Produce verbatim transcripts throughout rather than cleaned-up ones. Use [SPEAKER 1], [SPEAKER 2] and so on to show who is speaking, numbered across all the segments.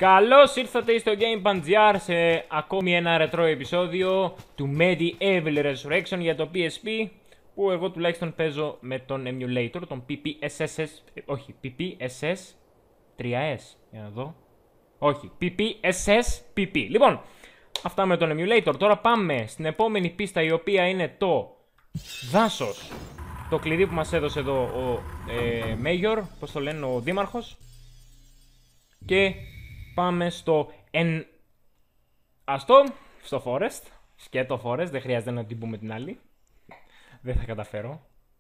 [SPEAKER 1] Καλώς ήρθατε στο GamePantGR σε ακόμη ένα ρετρό επεισόδιο του Medieval Resurrection για το πι ες πι, που εγώ τουλάχιστον παίζω με τον emulator, τον πι πι ες ες ες, όχι, πι πι ες ες τρία ες, για να δω, όχι, πι πι ες ες πι πι. Λοιπόν, αυτά με τον emulator. Τώρα πάμε στην επόμενη πίστα, η οποία είναι το δάσος. Το κλειδί που μας έδωσε εδώ ο ε, Major, πώς το λένε, ο δήμαρχος. Και πάμε στο εν... Αστό, στο Forest. Σκέτο Forest, δεν χρειάζεται να την πούμε την άλλη. Δεν θα καταφέρω.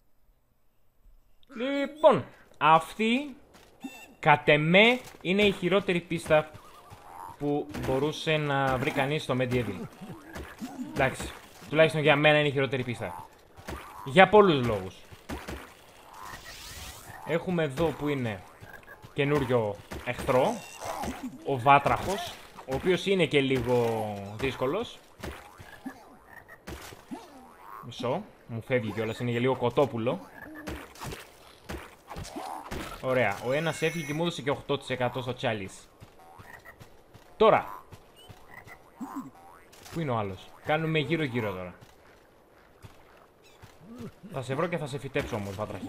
[SPEAKER 1] Λοιπόν, αυτή κατ' εμέ είναι η χειρότερη πίστα που μπορούσε να βρει κανείς στο Medieval. Εντάξει, τουλάχιστον για μένα είναι η χειρότερη πίστα. Για πολλούς λόγους. Έχουμε εδώ που είναι καινούριο εχθρό, ο Βάτραχος, ο οποίος είναι και λίγο δύσκολος. Μισό, μου φεύγει κιόλας, είναι και λίγο κοτόπουλο. Ωραία, ο ένας έφυγε και μου έδωσε και οκτώ τοις εκατό στο chalice. Τώρα, πού είναι ο άλλος? Κάνουμε γύρω γύρω τώρα. Θα σε βρω και θα σε φυτέψω όμως, Βάτραχε.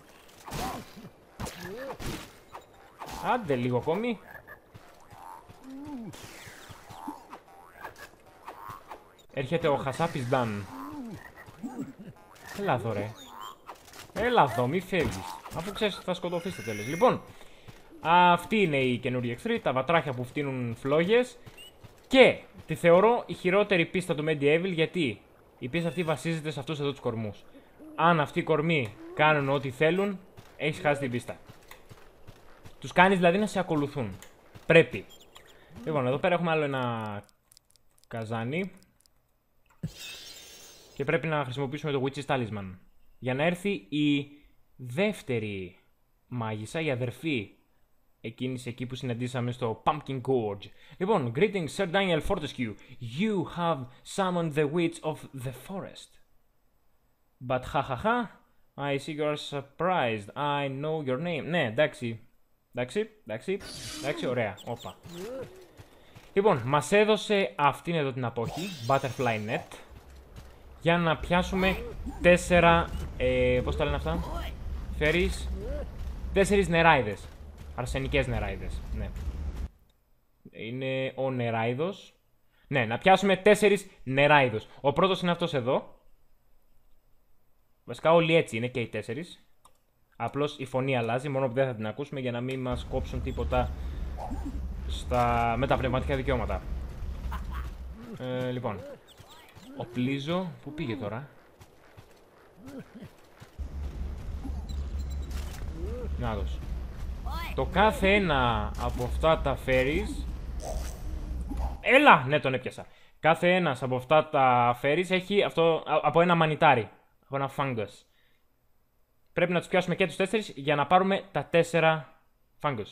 [SPEAKER 1] Άντε λίγο ακόμη. Έρχεται ο Χασάπης Νταν. Έλα εδώ ρε. Έλα εδώ, μη φεύγεις. Αφού ξέρεις ότι θα σκοτωθείς στο τέλος. Λοιπόν, αυτή είναι η καινούργια εχθρή, τα βατράχια που φτύνουν φλόγες. Και τη θεωρώ η χειρότερη πίστα του Medieval, γιατί η πίστα αυτή βασίζεται σε αυτούς εδώ τους κορμούς. Αν αυτοί οι κορμοί κάνουν ό,τι θέλουν, έχεις χάσει την πίστα. Τους κάνεις δηλαδή να σε ακολουθούν. Πρέπει. Λοιπόν, εδώ πέρα έχουμε άλλο ένα καζάνι. Και πρέπει να χρησιμοποιήσουμε το Witch's Talisman για να έρθει η δεύτερη μάγισσα, η αδερφή εκείνης εκεί που συναντήσαμε στο Pumpkin Gorge. Λοιπόν, greetings Sir Daniel Fortescue. You have summoned the witch of the forest. But ha ha ha, I see you are surprised. I know your name. Ναι, εντάξει. Εντάξει, εντάξει, εντάξει, ωραία. Όπα. Λοιπόν, μας έδωσε αυτήν εδώ την απόχη, Butterfly Net, για να πιάσουμε τέσσερα, ε, πώς τα λένε αυτά, φέρεις, τέσσερις νεράιδες, αρσενικές νεράιδες, ναι. Είναι ο νεράιδος, ναι, να πιάσουμε τέσσερις νεράιδους. Ο πρώτος είναι αυτός εδώ, βασικά όλοι έτσι είναι και οι τέσσερις. Απλώς η φωνή αλλάζει, μόνο που δεν θα την ακούσουμε για να μην μας κόψουν τίποτα στα... με τα πνευματικά δικαιώματα. Ε, λοιπόν, ο Πλίζο, πού πήγε τώρα? Να δώσω. Το κάθε ένα από αυτά τα φέρεις... Έλα! Ναι, τον έπιασα. Κάθε ένας από αυτά τα φέρεις έχει αυτό από ένα μανιτάρι, από ένα fungus. Πρέπει να τους πιάσουμε και τους τέσσερις για να πάρουμε τα τέσσερα fungus.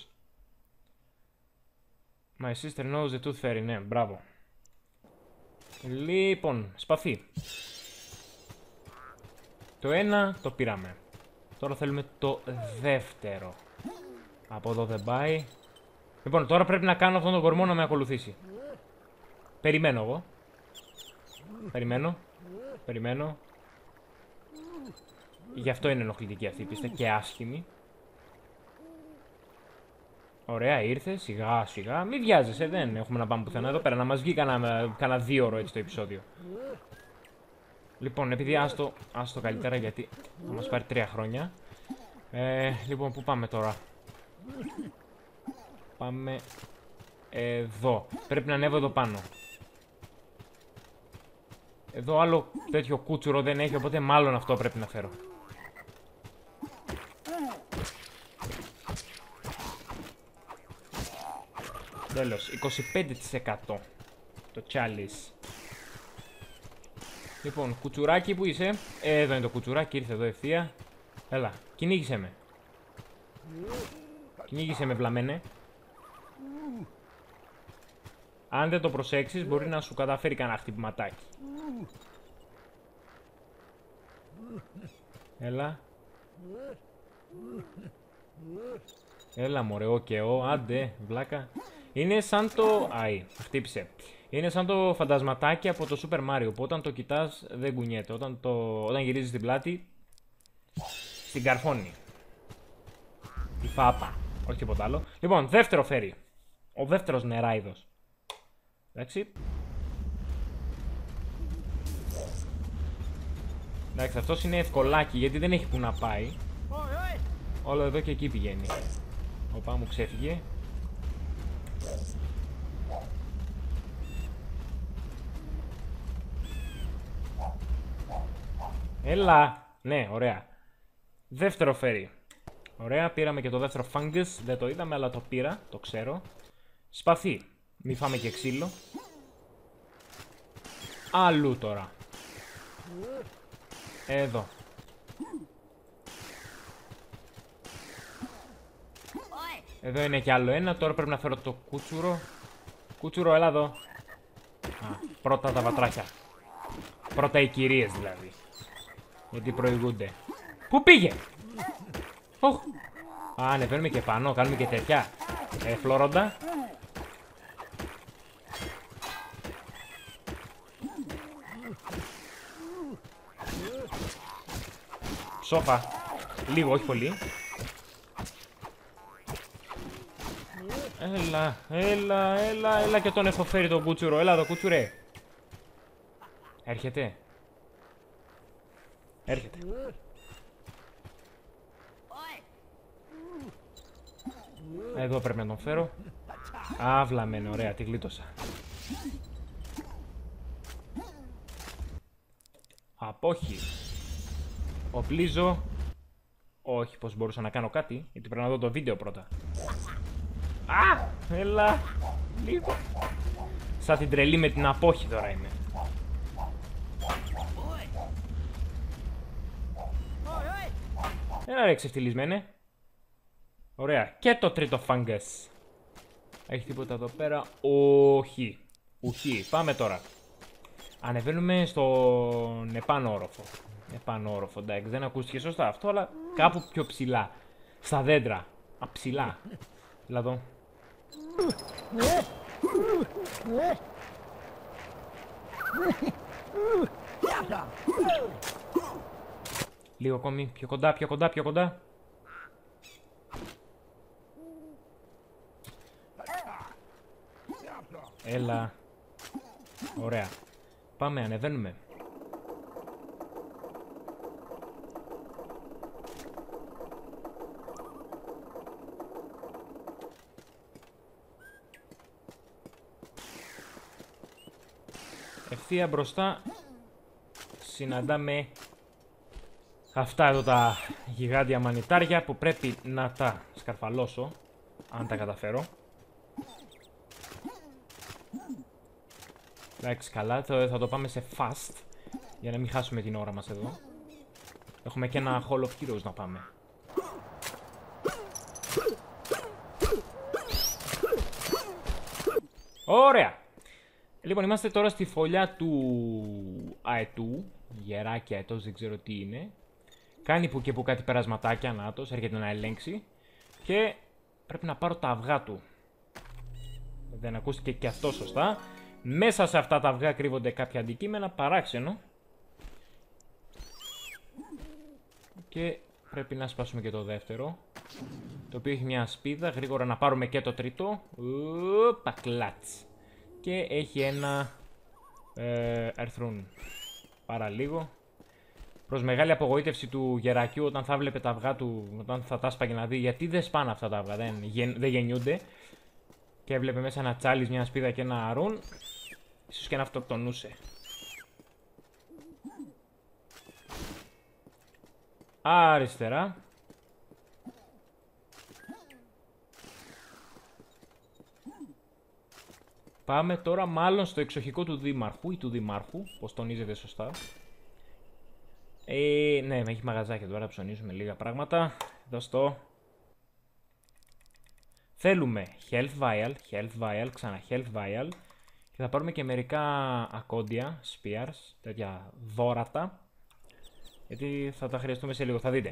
[SPEAKER 1] My sister knows the tooth fairy, ναι, μπράβο. Λοιπόν, σπαθί. Το ένα το πήραμε. Τώρα θέλουμε το δεύτερο. Από εδώ δεν πάει. Λοιπόν, τώρα πρέπει να κάνω αυτόν τον κορμό να με ακολουθήσει. Περιμένω εγώ. Περιμένω. Περιμένω. Γι' αυτό είναι ενοχλητική αυτή η πίστα και άσχημη. Ωραία, ήρθε, σιγά σιγά. Μην βιάζεσαι, δεν έχουμε να πάμε πουθενά εδώ πέρα. Να μας βγει κανένα, κανένα δύο ώρο έτσι το επεισόδιο. Λοιπόν, επειδή άστο, άστο καλύτερα γιατί θα μας πάρει τρία χρόνια. Ε, λοιπόν, πού πάμε τώρα? Πάμε εδώ. Πρέπει να ανέβω εδώ πάνω. Εδώ άλλο τέτοιο κούτσουρο δεν έχει, οπότε μάλλον αυτό πρέπει να φέρω. Τέλος, είκοσι πέντε τοις εκατό το chalice. Λοιπόν, κουτσουράκι που είσαι? Ε, εδώ είναι το κουτσουράκι, ήρθε εδώ ευθεία. Έλα, κυνήγησε με. Κυνήγησε με, βλαμένε. Αν δεν το προσέξεις, μπορεί να σου καταφέρει κανένα χτυπηματάκι. Έλα. Έλα μωρέ, ο και ο, άντε, βλάκα. Είναι σαν το... Αϊ, χτύπησε. Είναι σαν το φαντασματάκι από το Super Mario, που όταν το κοιτάς δεν κουνιέται. Όταν, το... όταν γυρίζεις την πλάτη, στην καρφώνει. Η φάπα. Όχι τίποτα άλλο. Λοιπόν, δεύτερο φέρι. Ο δεύτερος νεράιδος. Εντάξει. Εντάξει, αυτός είναι ευκολάκι γιατί δεν έχει που να πάει. Όλο εδώ και εκεί πηγαίνει. Οπα, μου ξέφυγε. Έλα! Ναι, ωραία. Δεύτερο φέρι. Ωραία, πήραμε και το δεύτερο fungus. Δεν το είδαμε, αλλά το πήρα, το ξέρω. Σπαθί. Μη φάμε και ξύλο. Αλλού τώρα. Εδώ. Εδώ είναι κι άλλο ένα. Τώρα πρέπει να φέρω το κούτσουρο. Κούτσουρο, έλα εδώ. Α, πρώτα τα βατράχια. Πρώτα οι κυρίες δηλαδή. Γιατί προηγούνται. Πού πήγε! Οχ. Α, ανεβαίνουμε και πάνω, κάνουμε και τέτοια. Ε, φλόροντα. Ψόφα. Λίγο, όχι πολύ. Έλα, έλα, έλα, έλα και τον έχω φέρει τον κούτσουρο. Έλα εδώ, κούτσουρε. Έρχεται. Έρχεται. Εδώ πρέπει να τον φέρω. Άβλαμεν, ωραία, τη γλίτωσα. Απόχη. Οπλίζω. Όχι, πως μπορούσα να κάνω κάτι, γιατί πρέπει να δω το βίντεο πρώτα. Α, έλα. Λίγο. Σαν την τρελή με την απόχη τώρα είμαι. Έλα ρε ξεφτυλισμένε. Ωραία. Και το τρίτο fungus. Έχει τίποτα εδώ πέρα? Όχι. Ουχή. Πάμε τώρα. Ανεβαίνουμε στον επάνω όροφο. Επάνω όροφο, εντάξει. Δεν ακούστηκε σωστά αυτό, αλλά κάπου πιο ψηλά. Στα δέντρα. Αψηλά. Έλα εδώ. Λίγο ακόμη. Πιο κοντά, πιο κοντά, πιο κοντά. Έλα. Ωραία. Πάμε, ανεβαίνουμε. Ευθεία μπροστά συναντάμε αυτά εδώ τα γιγάντια μανιτάρια που πρέπει να τα σκαρφαλώσω, αν τα καταφέρω. Εντάξει, καλά, θα το πάμε σε fast για να μην χάσουμε την ώρα μας εδώ. Έχουμε και ένα Hall of Heroes να πάμε. Ωραία! Λοιπόν, είμαστε τώρα στη φωλιά του αετού. Γεράκι αετός, δεν ξέρω τι είναι. Κάνει που και που κάτι περασματάκια, νάτος, έρχεται να ελέγξει. Και πρέπει να πάρω τα αυγά του. Δεν ακούστηκε και αυτό σωστά. Μέσα σε αυτά τα αυγά κρύβονται κάποια αντικείμενα, παράξενο. Και πρέπει να σπάσουμε και το δεύτερο. Το οποίο έχει μια σπίδα, γρήγορα να πάρουμε και το τρίτο. Ουπα, κλάτς. Και έχει ένα ε, ερθρούν. Πάρα λίγο. Προς μεγάλη απογοήτευση του γερακιού, όταν θα βλέπε τα αυγά του, όταν θα τα σπάγε να δει γιατί δεν σπάνε αυτά τα αυγά, δεν, γεν, δεν γεννιούνται. Και έβλεπε μέσα ένα τσάλις, μια σπίδα και ένα αρούν. Ίσως και να αυτοκτονούσε. Αριστερά. Πάμε τώρα μάλλον στο εξοχικό του δήμαρχου ή του δημάρχου, πως τονίζεται σωστά. Ε, ναι, έχει μαγαζάκια τώρα, ψωνίζουμε λίγα πράγματα. Εδώ στο... Θέλουμε health vial, health vial, ξανά health vial. Και θα πάρουμε και μερικά ακόντια, spears, τέτοια δώρατα. Γιατί θα τα χρειαστούμε σε λίγο, θα δείτε.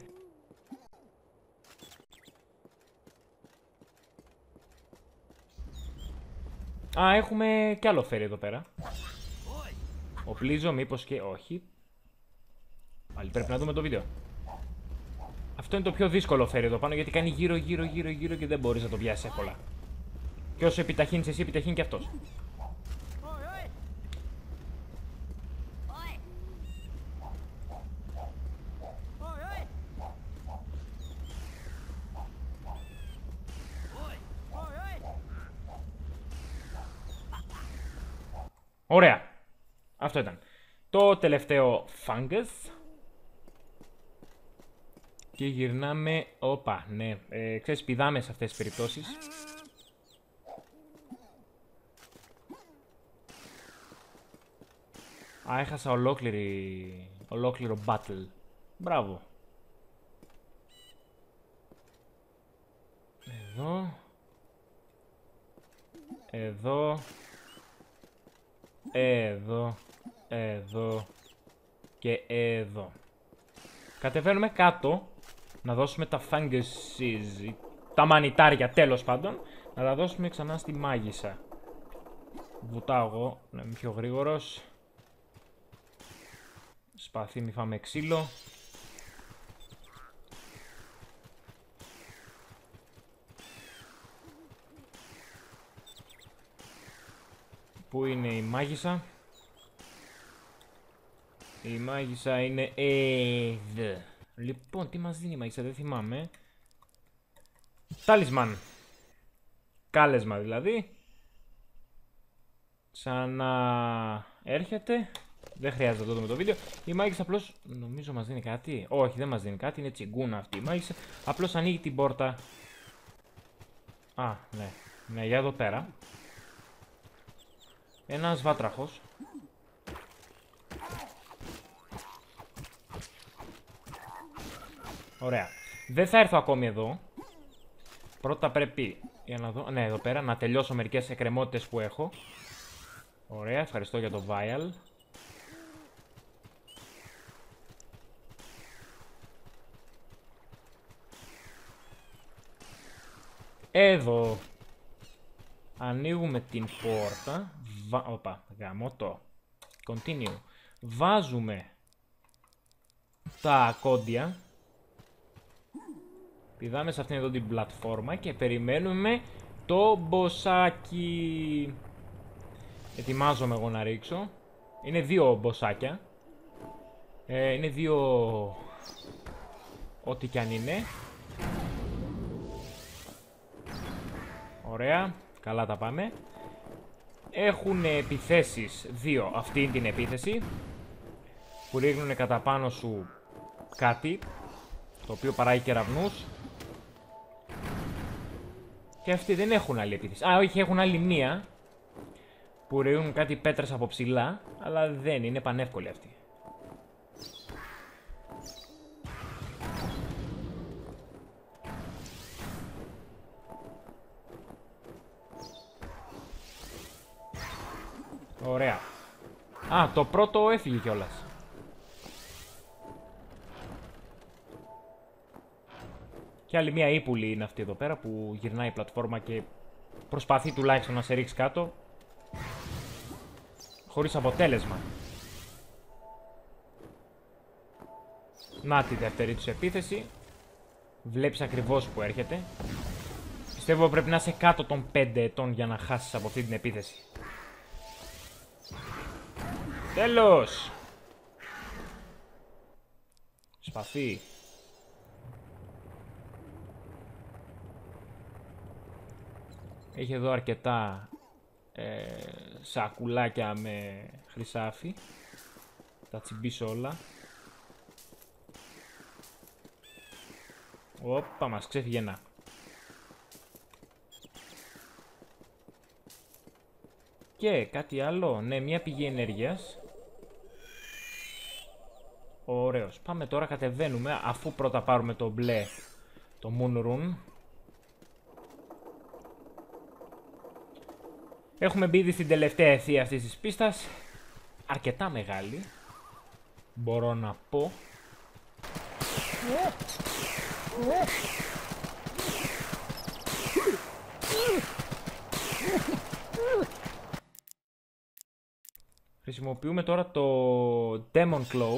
[SPEAKER 1] Α, έχουμε κι άλλο φέρει εδώ πέρα. Οπλίζω, μήπως και όχι. Πάλι πρέπει να δούμε το βίντεο. Αυτό είναι το πιο δύσκολο φέρει εδώ πάνω, γιατί κάνει γύρω γύρω γύρω γύρω και δεν μπορείς να το πιάσεις εύκολα. Και όσο επιταχύνεις εσύ, επιταχύνει και αυτός. Ωραία. Αυτό ήταν. Το τελευταίο Fungus. Και γυρνάμε... Όπα, ναι. Ε, ξέρεις, πηδάμε σε αυτές τις περιπτώσεις. Α, έχασα ολόκληρη... ολόκληρο battle. Μπράβο. Εδώ. Εδώ. Εδώ. Εδώ. Και εδώ. Κατεβαίνουμε κάτω. Να δώσουμε τα funguses, τα μανιτάρια τέλος πάντων. Να τα δώσουμε ξανά στη μάγισσα. Βουτάω εγώ, να είμαι πιο γρήγορος. Σπαθί, μη φάμε ξύλο. Πού είναι η μάγισσα? Η μάγισσα είναι εδώ. Λοιπόν, τι μας δίνει η μάγισσα, δεν θυμάμαι. Τάλισμαν. Κάλεσμα δηλαδή. Ξανά έρχεται. Δεν χρειάζεται να το δούμε το βίντεο. Η μάγισσα απλώς, νομίζω μας δίνει κάτι. Όχι, δεν μας δίνει κάτι, είναι τσιγκούνα αυτή η μάγισσα. Απλώς ανοίγει την πόρτα. Α, ναι. Ναι, για εδώ πέρα. Ένας βάτραχος. Ωραία. Δεν θα έρθω ακόμη εδώ. Πρώτα πρέπει, για να δω, ναι, εδώ πέρα, να τελειώσω μερικές εκκρεμότητες που έχω. Ωραία, ευχαριστώ για το vial. Εδώ. Ανοίγουμε την πόρτα. Βα... Οπα, γαμώ το. Continue. Βάζουμε τα ακόντια. Πηδάμε σε αυτήν εδώ την πλατφόρμα και περιμένουμε το μποσάκι. Ετοιμάζομαι εγώ να ρίξω. Είναι δύο μποσάκια. Ε, είναι δύο... ό,τι κι αν είναι. Ωραία. Καλά τα πάμε. Έχουν επιθέσεις δύο. Αυτή είναι την επίθεση. Που ρίχνουν κατά πάνω σου κάτι. Το οποίο παράγει κεραυνούς. Και αυτοί δεν έχουν άλλη επίθεση. Α, όχι, έχουν άλλη μία. Που ρίχνουν κάτι πέτρες από ψηλά. Αλλά δεν είναι πανεύκολη αυτή. Ωραία. Α, το πρώτο έφυγε κιόλας. Και άλλη μία ύπουλη είναι αυτή εδώ πέρα που γυρνάει η πλατφόρμα και προσπαθεί τουλάχιστον να σε ρίξει κάτω. Χωρίς αποτέλεσμα. Να τη δεύτερη τους επίθεση. Βλέπεις ακριβώς που έρχεται. Πιστεύω πρέπει να είσαι κάτω των πέντε ετών για να χάσεις από αυτή την επίθεση. Τέλος! Σπαθί. Έχει εδώ αρκετά ε, σακουλάκια με χρυσάφι. Τα τσιμπήσω όλα. Όπα, μας ξέφυγε ένα. Και κάτι άλλο. Ναι, μια πηγή ενέργειας. Ωραίος. Πάμε τώρα, κατεβαίνουμε. Αφού πρώτα πάρουμε το μπλε, το Moon Rune. Έχουμε μπει στην τελευταία ευθεία αυτής της πίστας. Αρκετά μεγάλη. Μπορώ να πω. Χρησιμοποιούμε τώρα το Demon Claw.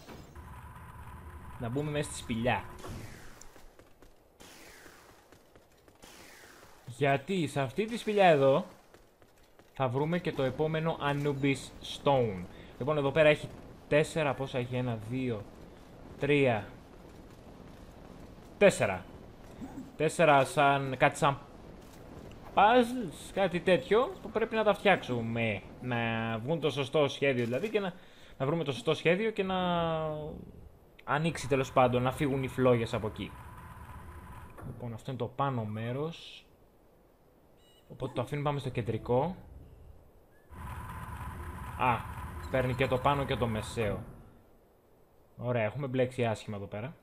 [SPEAKER 1] Να μπούμε μέσα στη σπηλιά. Γιατί σε αυτή τη σπηλιά εδώ θα βρούμε και το επόμενο Anubis Stone. Λοιπόν, εδώ πέρα έχει τέσσερα, πόσα έχει, ένα, δύο, τρία, τέσσερα. Τέσσερα σαν κάτι σαν puzzles, κάτι τέτοιο που πρέπει να τα φτιάξουμε. Να βγουν το σωστό σχέδιο δηλαδή και να, να βρούμε το σωστό σχέδιο και να ανοίξει τέλος πάντων, να φύγουν οι φλόγες από εκεί. Λοιπόν, αυτό είναι το πάνω μέρος. Οπότε το αφήνουμε, πάμε στο κεντρικό. Α, παίρνει και το πάνω και το μεσαίο. Ωραία, έχουμε μπλέξει άσχημα εδώ πέρα.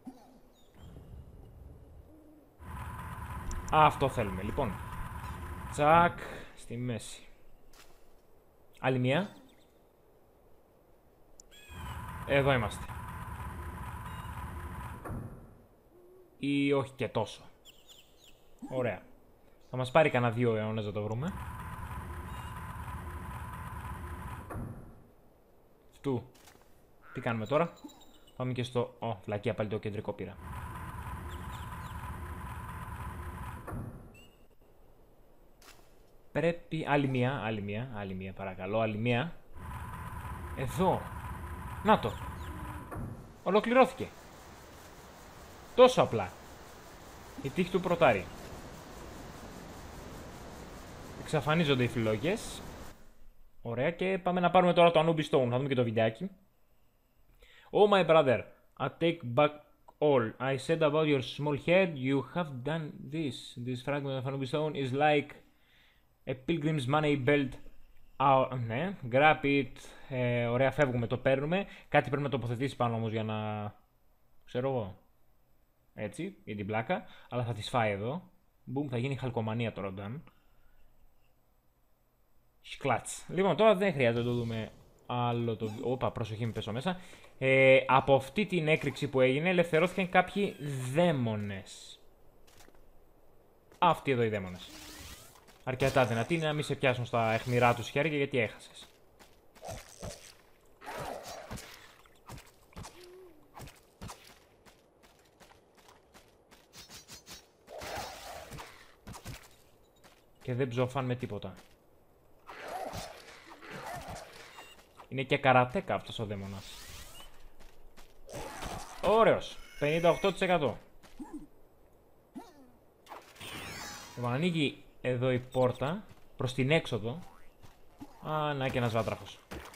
[SPEAKER 1] Α, αυτό θέλουμε. Λοιπόν, τσακ, στη μέση. Άλλη μία. Εδώ είμαστε. Ή όχι και τόσο. Ωραία. Θα μας πάρει κανένα δύο αιώνες να το βρούμε. Αυτού. Τι κάνουμε τώρα? Πάμε και στο... Ω, φλακία, πάλι το κεντρικό πήρα. Πρέπει... Άλλη μία, άλλη μία, άλλη μία, παρακαλώ, άλλη μία. Εδώ. Να το. Ολοκληρώθηκε. Τόσο απλά. Η τύχη του πρωτάρι. Εξαφανίζονται οι φλόγες. Ωραία, και πάμε να πάρουμε τώρα το Anubis Stone. Θα δούμε και το βιντεάκι. Oh my brother, I take back all I said about your small head. You have done this. This fragment of Anubis Stone is like a pilgrim's money belt. Oh, ναι, grab it. Ε, ωραία, φεύγουμε, το παίρνουμε. Κάτι πρέπει να τοποθετήσει πάνω όμως για να... Ξέρω εγώ. Έτσι, για την πλάκα. Αλλά θα τις φάει εδώ. Μπουμ, θα γίνει χαλκομανία τώρα, Ντάν. Σκλάτς. Λοιπόν, τώρα δεν χρειάζεται να το δούμε άλλο το... Όπα, προσοχή, μην πέσω μέσα. Ε, από αυτή την έκρηξη που έγινε, ελευθερώθηκαν κάποιοι δαίμονες. Αυτοί εδώ οι δαίμονες. Αρκετά δυνατοί είναι να μην σε πιάσουν στα αιχμηρά τους χέρια γιατί έχασες. Και δεν ψοφάν με τίποτα. Είναι και καρατέκα αυτός ο δαίμονας. Ωραίος. πενήντα οκτώ τοις εκατό. Λοιπόν, ανοίγει εδώ η πόρτα προς την έξοδο. Α, να και ένας βάτραχος.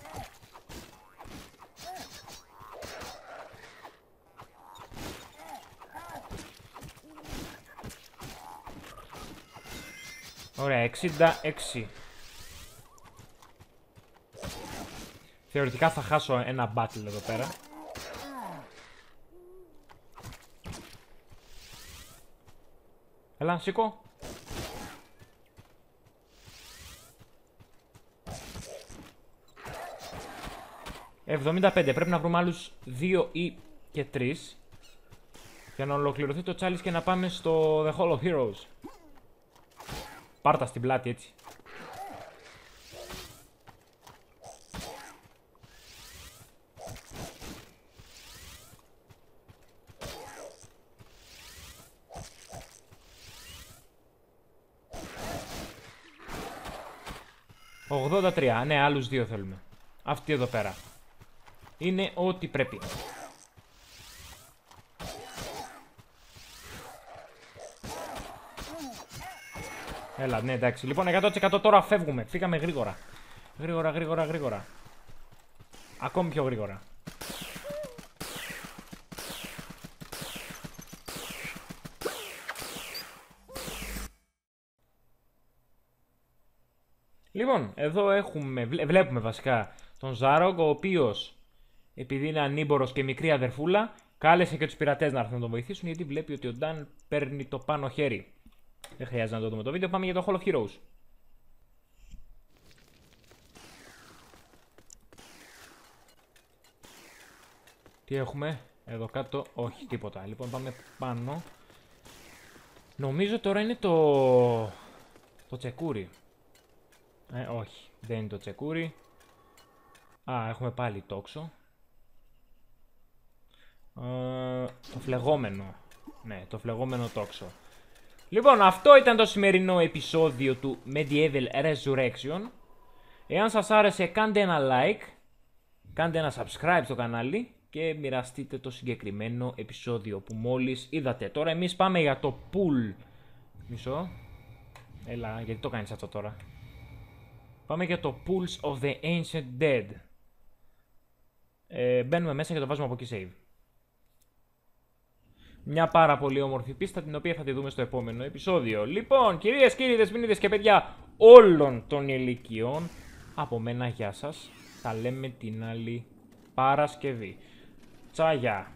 [SPEAKER 1] Ωραία, εξήντα έξι. Θεωρητικά θα χάσω ένα battle εδώ πέρα. Έλα, σήκω. εβδομήντα πέντε. Πρέπει να βρούμε άλλους δύο ή και τρεις για να ολοκληρωθεί το challenge και να πάμε στο The Hall of Heroes. Πάρτα στην πλάτη, έτσι. ογδόντα τρία. Ναι, άλλους δύο θέλουμε. Αυτή εδώ πέρα. Είναι ό,τι πρέπει. Έλα, ναι, εντάξει. Λοιπόν, εκατό τοις εκατό τώρα φεύγουμε. Φύγαμε γρήγορα. Γρήγορα, γρήγορα, γρήγορα. Ακόμη πιο γρήγορα. Λοιπόν, εδώ έχουμε, βλέπουμε βασικά τον Ζάρογκ, ο οποίος, επειδή είναι ανήμπορος και μικρή αδερφούλα, κάλεσε και τους πειρατές να έρθουν να τον βοηθήσουν, γιατί βλέπει ότι ο Νταν παίρνει το πάνω χέρι. Δεν χρειάζεται να το δούμε το βίντεο, πάμε για το Hall of Heroes. Τι έχουμε, εδώ κάτω, όχι, τίποτα. Λοιπόν, πάμε πάνω. Νομίζω τώρα είναι το... το τσεκούρι. Ε, όχι, δεν είναι το τσεκούρι. Α, έχουμε πάλι τόξο. Ε, το φλεγόμενο. Ναι, το φλεγόμενο τόξο. Λοιπόν, αυτό ήταν το σημερινό επεισόδιο του Medieval Resurrection. Εάν σας άρεσε, κάντε ένα like, κάντε ένα subscribe στο κανάλι και μοιραστείτε το συγκεκριμένο επεισόδιο που μόλις είδατε. Τώρα εμείς πάμε για το pool. Μισό. Έλα, γιατί το κάνεις αυτό τώρα. Πάμε για το Pools of the Ancient Dead. Ε, μπαίνουμε μέσα και το βάζουμε από εκεί save. Μια πάρα πολύ όμορφη πίστα, την οποία θα τη δούμε στο επόμενο επεισόδιο. Λοιπόν, κυρίες, κύριοι, δεσποινίδες και παιδιά όλων των ηλικιών, από μένα γεια σας. Τα λέμε την άλλη Παρασκευή. Τσάγια.